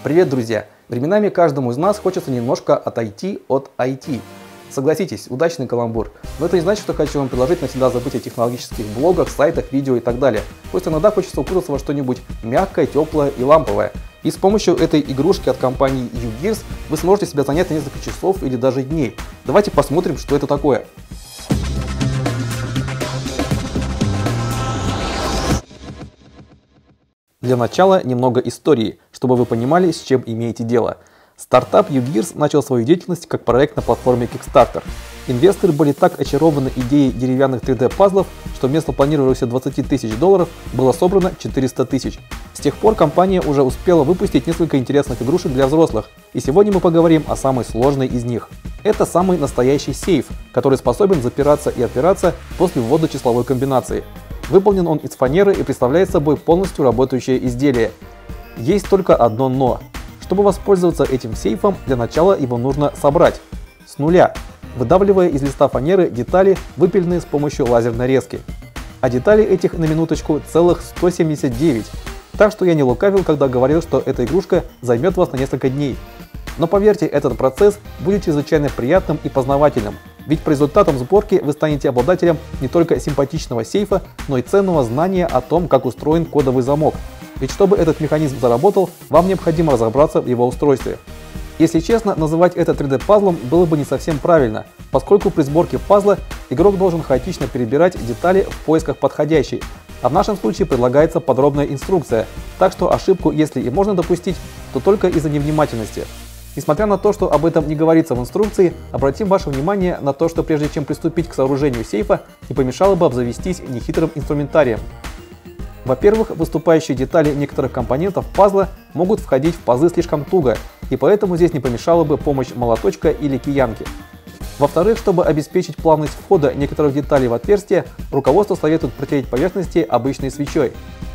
Привет, друзья! Временами каждому из нас хочется немножко отойти от IT. Согласитесь, удачный каламбур. Но это не значит, что хочу вам предложить навсегда забыть о технологических блогах, сайтах, видео и так далее. Просто иногда хочется укутаться во что-нибудь мягкое, теплое и ламповое. И с помощью этой игрушки от компании UGears вы сможете себя занять на несколько часов или даже дней. Давайте посмотрим, что это такое. Для начала немного истории, чтобы вы понимали, с чем имеете дело. Стартап UGears начал свою деятельность как проект на платформе Kickstarter. Инвесторы были так очарованы идеей деревянных 3D-пазлов, что вместо планировавшихся $20 тысяч было собрано 400 тысяч. С тех пор компания уже успела выпустить несколько интересных игрушек для взрослых, и сегодня мы поговорим о самой сложной из них. Это самый настоящий сейф, который способен запираться и отпираться после ввода числовой комбинации. Выполнен он из фанеры и представляет собой полностью работающее изделие. Есть только одно «но». Чтобы воспользоваться этим сейфом, для начала его нужно собрать с нуля, выдавливая из листа фанеры детали, выпиленные с помощью лазерной резки. А деталей этих, на минуточку, целых 179. Так что я не лукавил, когда говорил, что эта игрушка займет вас на несколько дней. Но поверьте, этот процесс будет чрезвычайно приятным и познавательным. Ведь по результатам сборки вы станете обладателем не только симпатичного сейфа, но и ценного знания о том, как устроен кодовый замок. Ведь чтобы этот механизм заработал, вам необходимо разобраться в его устройстве. Если честно, называть это 3D-пазлом было бы не совсем правильно, поскольку при сборке пазла игрок должен хаотично перебирать детали в поисках подходящей. А в нашем случае предлагается подробная инструкция, так что ошибку, если и можно допустить, то только из-за невнимательности. Несмотря на то, что об этом не говорится в инструкции, обратим ваше внимание на то, что прежде чем приступить к сооружению сейфа, не помешало бы обзавестись нехитрым инструментарием. Во-первых, выступающие детали некоторых компонентов пазла могут входить в пазы слишком туго, и поэтому здесь не помешала бы помощь молоточка или киянки. Во-вторых, чтобы обеспечить плавность входа некоторых деталей в отверстие, руководство советует протереть поверхности обычной свечой.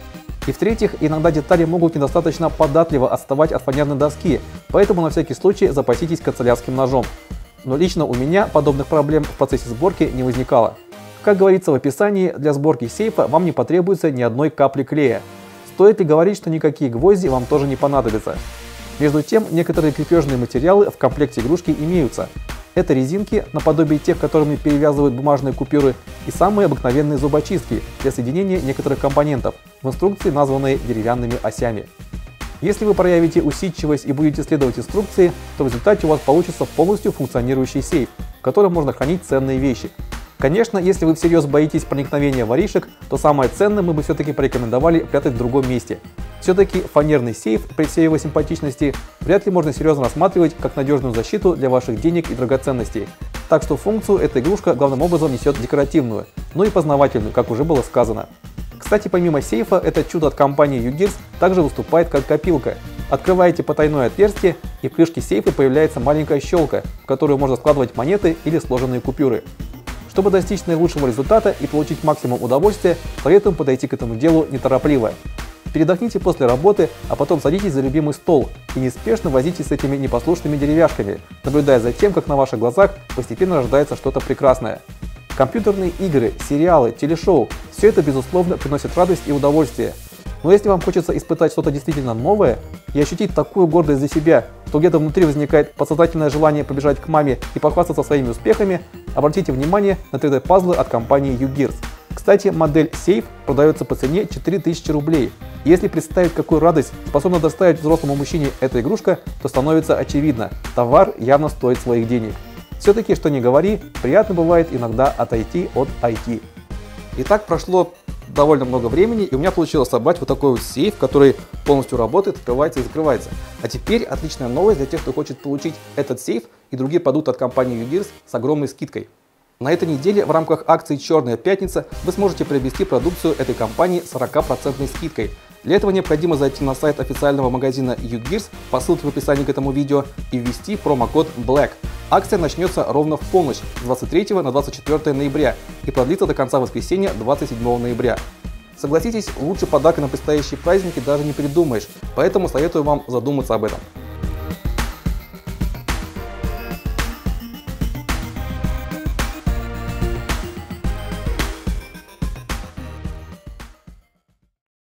И в-третьих, иногда детали могут недостаточно податливо отставать от фанерной доски, поэтому на всякий случай запаситесь канцелярским ножом. Но лично у меня подобных проблем в процессе сборки не возникало. Как говорится в описании, для сборки сейфа вам не потребуется ни одной капли клея. Стоит ли говорить, что никакие гвозди вам тоже не понадобятся? Между тем, некоторые крепежные материалы в комплекте игрушки имеются. Это резинки, наподобие тех, которыми перевязывают бумажные купюры, и самые обыкновенные зубочистки для соединения некоторых компонентов, в инструкции названные деревянными осями. Если вы проявите усидчивость и будете следовать инструкции, то в результате у вас получится полностью функционирующий сейф, в котором можно хранить ценные вещи. Конечно, если вы всерьез боитесь проникновения воришек, то самое ценное мы бы все-таки порекомендовали прятать в другом месте. Все-таки фанерный сейф, при всей его симпатичности, вряд ли можно серьезно рассматривать как надежную защиту для ваших денег и драгоценностей. Так что функцию эта игрушка главным образом несет декоративную, но и познавательную, как уже было сказано. Кстати, помимо сейфа, это чудо от компании UGears также выступает как копилка. Открываете потайное отверстие, и в крышке сейфа появляется маленькая щелка, в которую можно складывать монеты или сложенные купюры. Чтобы достичь наилучшего результата и получить максимум удовольствия, советуем подойти к этому делу неторопливо. Передохните после работы, а потом садитесь за любимый стол и неспешно возитесь с этими непослушными деревяшками, наблюдая за тем, как на ваших глазах постепенно рождается что-то прекрасное. Компьютерные игры, сериалы, телешоу – все это, безусловно, приносит радость и удовольствие. Но если вам хочется испытать что-то действительно новое и ощутить такую гордость за себя, что где-то внутри возникает подсознательное желание побежать к маме и похвастаться своими успехами, обратите внимание на 3D-пазлы от компании UGears. Кстати, модель Safe продается по цене 4000 рублей. И если представить, какую радость способна доставить взрослому мужчине эта игрушка, то становится очевидно – товар явно стоит своих денег. Все-таки, что ни говори, приятно бывает иногда отойти от IT. Итак, прошло довольно много времени, и у меня получилось собрать вот такой вот сейф, который полностью работает, открывается и закрывается. А теперь отличная новость для тех, кто хочет получить этот сейф и другие продукты от компании UGears с огромной скидкой. На этой неделе в рамках акции «Черная пятница» вы сможете приобрести продукцию этой компании с 40% скидкой. Для этого необходимо зайти на сайт официального магазина UGears по ссылке в описании к этому видео и ввести промокод BLACK. Акция начнется ровно в полночь с 23 на 24 ноября и продлится до конца воскресенья 27 ноября. Согласитесь, лучше подарка на предстоящие праздники даже не придумаешь, поэтому советую вам задуматься об этом.